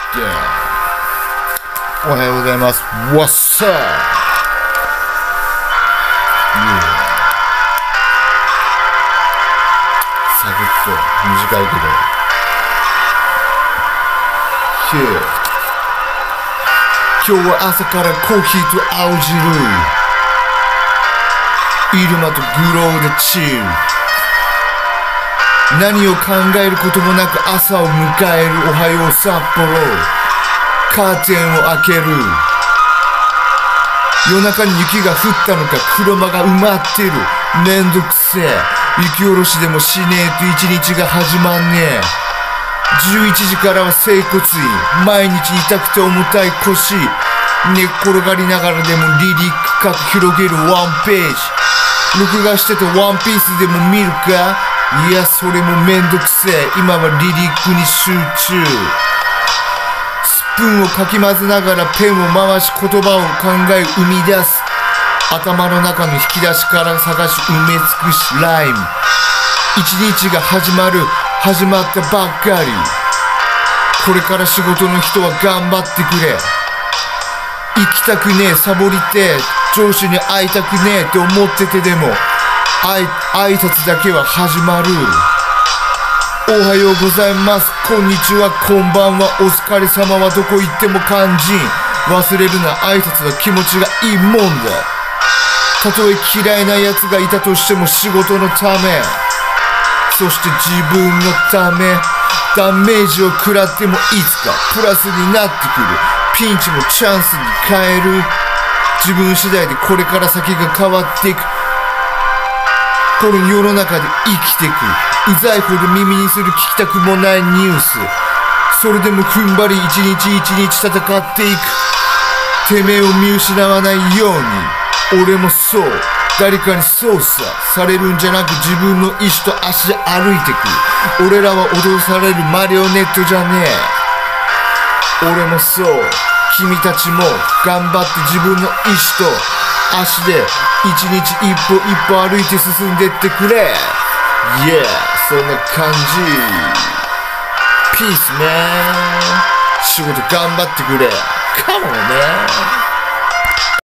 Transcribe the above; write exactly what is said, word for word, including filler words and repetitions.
おはようございます。What's up? Yeah. サクッと短いけど Yeah. 今日は朝からコーヒーと青汁、イルマとグローでチル、何を考えることもなく朝を迎える。おはよう札幌、カーテンを開ける。夜中に雪が降ったのか車が埋まってる。めんどくせえ、雪下ろしでもしねえと一日が始まんねえ。じゅういちじからは整骨院、毎日痛くて重たい腰、寝っ転がりながらでもリリック書く広げるワンページ。録画しててワンピースでも見るか。いやそれもめんどくせえ、今はリリックに集中。スプーンをかき混ぜながらペンを回し言葉を考え生み出す。頭の中の引き出しから探し埋め尽くしライム。一日が始まる、始まったばっかり。これから仕事の人は頑張ってくれ。行きたくねえ、サボりてえ、上司に会いたくねえって思っててでもあい挨拶だけは始まる。おはようございます、こんにちは、こんばんは、お疲れ様はどこ行っても肝心。忘れるな、挨拶は気持ちがいいもんだ。たとえ嫌いな奴がいたとしても仕事のため、そして自分のため。ダメージを食らってもいつかプラスになってくる。ピンチもチャンスに変える。自分次第でこれから先が変わっていく。この世の中で生きていく。うざいほど耳にする聞きたくもないニュース。それでも踏ん張り一日一日戦っていく。てめえを見失わないように。俺もそう、誰かに操作されるんじゃなく自分の意志と足で歩いてく。俺らは脅されるマリオネットじゃねえ。俺もそう、君たちも頑張って自分の意志と足で一日一歩一歩歩いて進んでってくれ。 Yeah、 そんな感じ。ピースメン。仕事頑張ってくれ。Come on man。